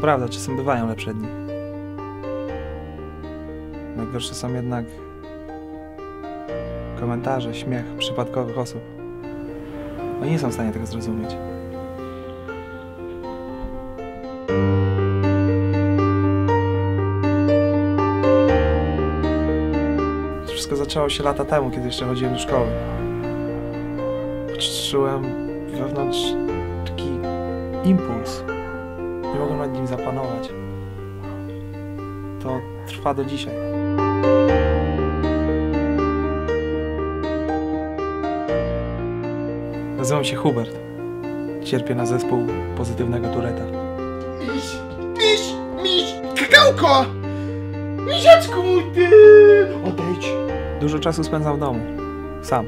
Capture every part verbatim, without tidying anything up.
prawda, czasem bywają lepsze dni. Najgorsze są jednak komentarze, śmiech przypadkowych osób. Oni nie są w stanie tego zrozumieć. To wszystko zaczęło się lata temu, kiedy jeszcze chodziłem do szkoły. Czułem wewnątrz taki impuls. Nie mogłem nad nim zapanować. To trwa do dzisiaj. Nazywam się Hubert. Cierpię na zespół pozytywnego Touretta. Miś, miś, miś, kakałko! Misiaczku mój ty! Odejdź. Dużo czasu spędzam w domu. Sam.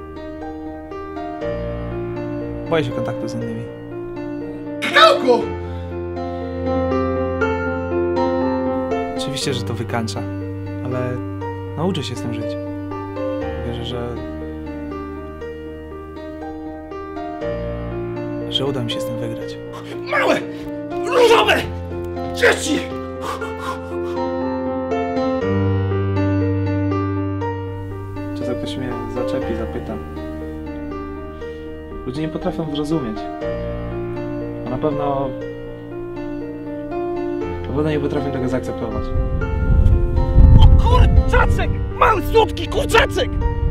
Boję się kontaktu z innymi. Kakałko! Oczywiście, że to wykańcza, ale nauczę się z tym żyć. Wierzę, że... że uda mi się z tym wygrać. Małe! Różowe! Dzieci! Czasem ktoś mnie zaczepi, zapyta. Ludzie nie potrafią zrozumieć. A na pewno... na pewno nie potrafią tego zaakceptować. O kurczaczek! Mały, słodki kurczaczek!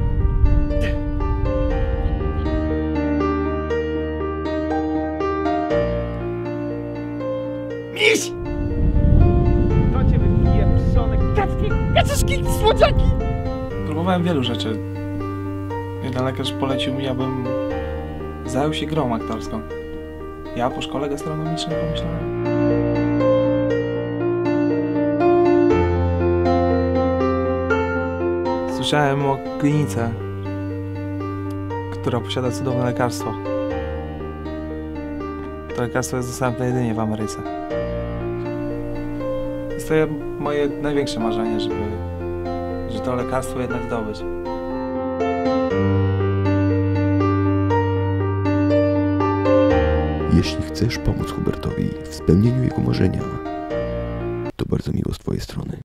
Miś! Do ciebie pieprzone kacki, kaczeszki, słodziaki! Próbowałem wielu rzeczy. Jeden lekarz polecił mi, abym zajął się grą aktorską. Ja po szkole gastronomicznej pomyślałem. Słyszałem o klinice, która posiada cudowne lekarstwo. To lekarstwo jest dostępne jedynie w Ameryce. Jest to moje największe marzenie, żeby, żeby to lekarstwo jednak zdobyć. Jeśli chcesz pomóc Hubertowi w spełnieniu jego marzenia, to bardzo miło z twojej strony.